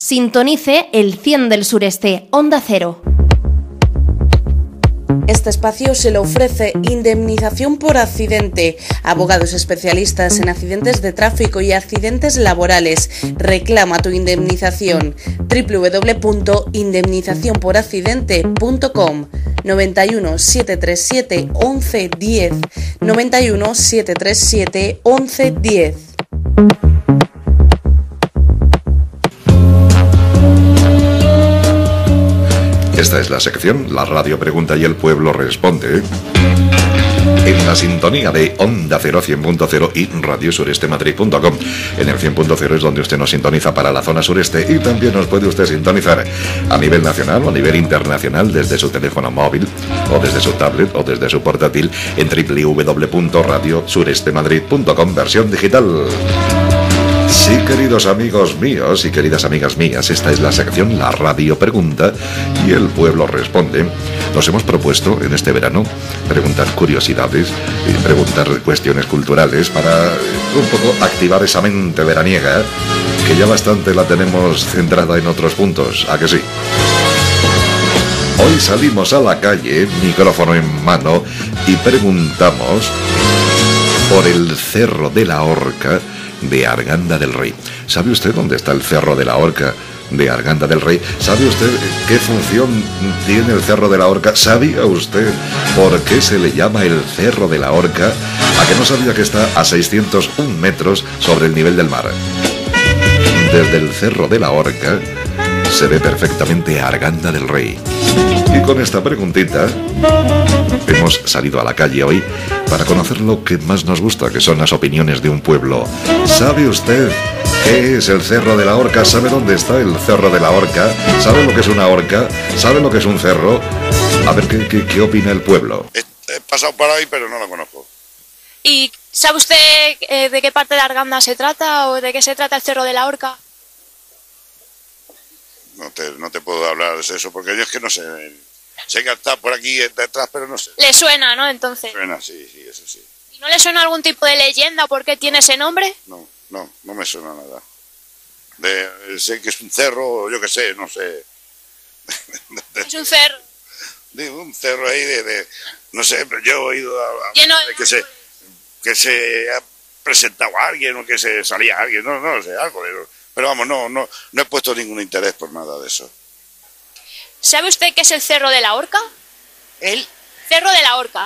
Sintonice el 100 del Sureste, Onda Cero. Este espacio se lo ofrece Indemnización por Accidente, abogados especialistas en accidentes de tráfico y accidentes laborales. Reclama tu indemnización. www.indemnizacionporaccidente.com 91 737 1110 91 737 1110. Esta es la sección La Radio Pregunta y el Pueblo Responde. En la sintonía de Onda Cero 100.0 y radiosurestemadrid.com. En el 100.0 es donde usted nos sintoniza para la zona sureste y también nos puede usted sintonizar a nivel nacional o a nivel internacional desde su teléfono móvil o desde su tablet o desde su portátil en www.radiosurestemadrid.com versión digital. Sí, queridos amigos míos y queridas amigas mías, esta es la sección La Radio Pregunta y el Pueblo Responde. Nos hemos propuesto en este verano preguntar curiosidades y preguntar cuestiones culturales para un poco activar esa mente veraniega que ya bastante la tenemos centrada en otros puntos, ¿a que sí? Hoy salimos a la calle, micrófono en mano, y preguntamos por el Cerro de la Horca de Arganda del Rey. ¿Sabe usted dónde está el Cerro de la Horca de Arganda del Rey? ¿Sabe usted qué función tiene el Cerro de la Horca? ¿Sabía usted por qué se le llama el Cerro de la Horca? ¿A que no sabía que está a 601 metros sobre el nivel del mar? Desde el Cerro de la Horca se ve perfectamente Arganda del Rey. Y con esta preguntita hemos salido a la calle hoy para conocer lo que más nos gusta, que son las opiniones de un pueblo. ¿Sabe usted qué es el Cerro de la Horca? ¿Sabe dónde está el Cerro de la Horca? ¿Sabe lo que es una horca? ¿Sabe lo que es un cerro? A ver qué opina el pueblo. He pasado por ahí, pero no lo conozco. ¿Y sabe usted de qué parte de Arganda se trata o de qué se trata el Cerro de la Horca? No te puedo hablar de eso, porque yo es que no sé. Sé que está por aquí detrás, pero no sé. Le suena, ¿no? Entonces. Suena, sí, eso sí. ¿Y no le suena algún tipo de leyenda o por qué tiene ese nombre? No me suena nada. Sé que es un cerro, yo qué sé, no sé. Es un cerro. Digo, un cerro ahí no sé, pero yo he oído lleno de que se ha presentado a alguien o que se salía alguien, no sé, algo, pero vamos, no he puesto ningún interés por nada de eso. ¿Sabe usted qué es el Cerro de la Horca? ¿El? Cerro de la Horca.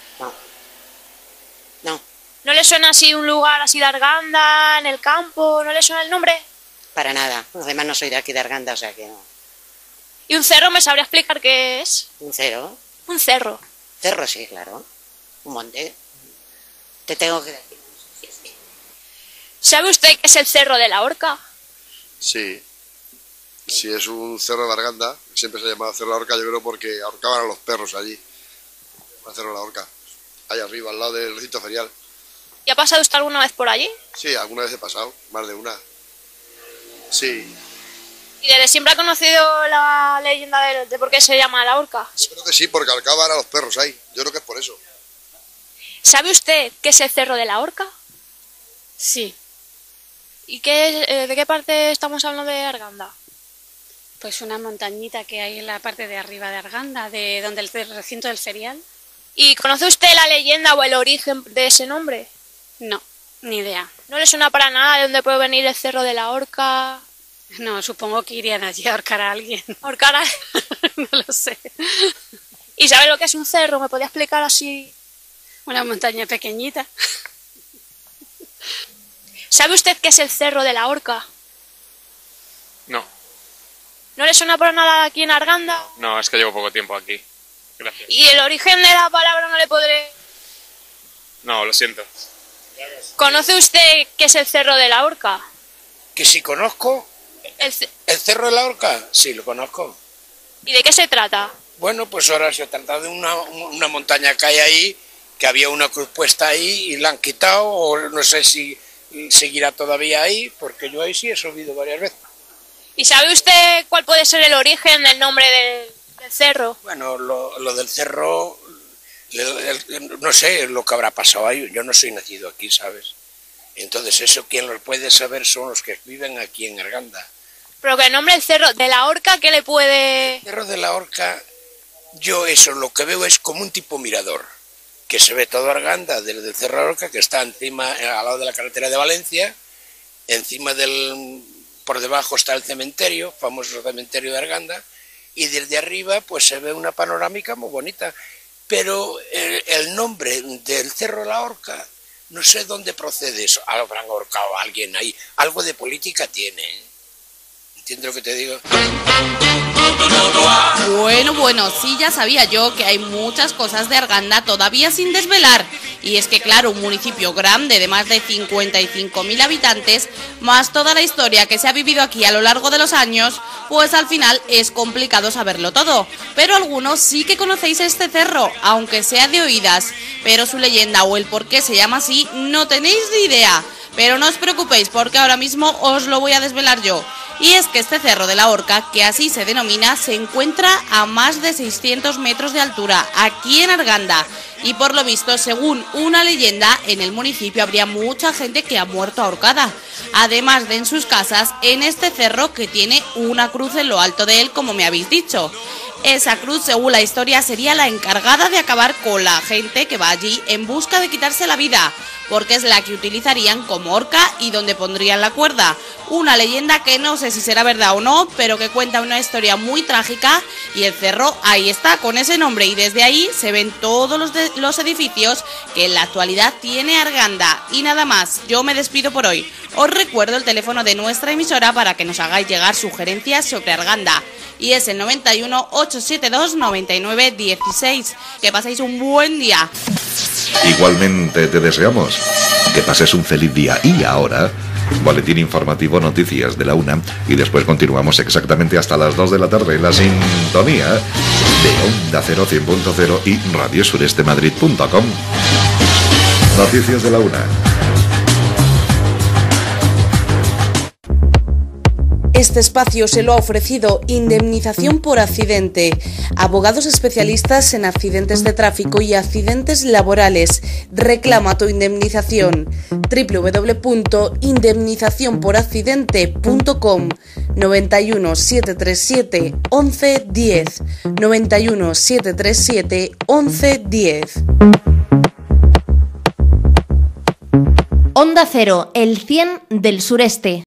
No. ¿No le suena así un lugar así de Arganda, en el campo? ¿No le suena el nombre? Para nada. Además no soy de aquí de Arganda, o sea que no. ¿Y un cerro me sabría explicar qué es? ¿Un cerro? Un cerro. Cerro sí, claro. Un monte. Te tengo que decir. ¿Sabe usted qué es el Cerro de la Horca? Sí. Sí, es un cerro de Arganda. Siempre se ha llamado Cerro de la Horca, yo creo, porque ahorcaban a los perros allí. El Cerro de la Horca. Ahí arriba, al lado del recinto ferial. ¿Y ha pasado usted alguna vez por allí? Sí, alguna vez he pasado. Más de una. Sí. ¿Y desde siempre ha conocido la leyenda de por qué se llama la horca? Yo creo que sí, porque ahorcaban a los perros ahí. Yo creo que es por eso. ¿Sabe usted qué es el Cerro de la Horca? Sí. ¿Y de qué parte estamos hablando de Arganda? Pues una montañita que hay en la parte de arriba de Arganda, de donde el recinto del ferial. ¿Y conoce usted la leyenda o el origen de ese nombre? No, ni idea. ¿No le suena para nada de dónde puede venir el Cerro de la Horca? No, supongo que irían allí a ahorcar a alguien. ¿Ahorcar a...? No lo sé. ¿Y sabe lo que es un cerro? ¿Me podría explicar así? Una montaña pequeñita. ¿Sabe usted qué es el Cerro de la Horca? No. ¿No le suena por nada aquí en Arganda? No, es que llevo poco tiempo aquí. Gracias. ¿Y el origen de la palabra no le podré...? No, lo siento. ¿Conoce usted qué es el Cerro de la Horca? Que si conozco... ¿El Cerro de la Horca? Sí, lo conozco. ¿Y de qué se trata? Bueno, pues ahora se trata de una montaña que hay ahí, que había una cruz puesta ahí y la han quitado, o no sé si seguirá todavía ahí, porque yo ahí sí he subido varias veces. ¿Y sabe usted cuál puede ser el origen del nombre del cerro? Bueno, lo del cerro, no sé lo que habrá pasado ahí, yo no soy nacido aquí, ¿sabes? Entonces eso quien lo puede saber son los que viven aquí en Arganda. Pero que el nombre del Cerro de la Horca, ¿qué le puede...? Cerro de la Horca, yo eso lo que veo es como un tipo mirador, que se ve todo Arganda desde el Cerro de la Horca, que está encima, al lado de la carretera de Valencia, encima por debajo está el cementerio, famoso cementerio de Arganda, y desde arriba pues se ve una panorámica muy bonita. Pero el nombre del Cerro de la Horca, no sé dónde procede eso. Habrán ahorcado a alguien ahí. Algo de política tiene. ¿Entiendes lo que te digo? Bueno, sí, ya sabía yo que hay muchas cosas de Arganda todavía sin desvelar. Y es que claro, un municipio grande de más de 55.000 habitantes, más toda la historia que se ha vivido aquí a lo largo de los años, pues al final es complicado saberlo todo. Pero algunos sí que conocéis este cerro, aunque sea de oídas, pero su leyenda o el por qué se llama así no tenéis ni idea. Pero no os preocupéis porque ahora mismo os lo voy a desvelar yo. Y es que este Cerro de la Horca, que así se denomina, se encuentra a más de 600 metros de altura, aquí en Arganda. Y por lo visto, según una leyenda, en el municipio habría mucha gente que ha muerto ahorcada. Además de en sus casas, en este cerro que tiene una cruz en lo alto de él, como me habéis dicho. Esa cruz, según la historia, sería la encargada de acabar con la gente que va allí en busca de quitarse la vida, porque es la que utilizarían como horca y donde pondrían la cuerda. Una leyenda que no sé si será verdad o no, pero que cuenta una historia muy trágica y el cerro ahí está, con ese nombre, y desde ahí se ven todos los edificios que en la actualidad tiene Arganda. Y nada más, yo me despido por hoy. Os recuerdo el teléfono de nuestra emisora para que nos hagáis llegar sugerencias sobre Arganda. Y es el 91 872 99 16. Que paséis un buen día. Igualmente te deseamos que pases un feliz día. Y ahora, boletín informativo, noticias de la 1, y después continuamos exactamente hasta las 2 de la tarde en la sintonía de Onda Cero 100.0 y radiosurestemadrid.com. Noticias de la 1. Este espacio se lo ha ofrecido Indemnización por Accidente. Abogados especialistas en accidentes de tráfico y accidentes laborales. Reclama tu indemnización. www.indemnizacionporaccidente.com 91 737 11 10 91 737 11 10. Onda Cero, el 100 del sureste.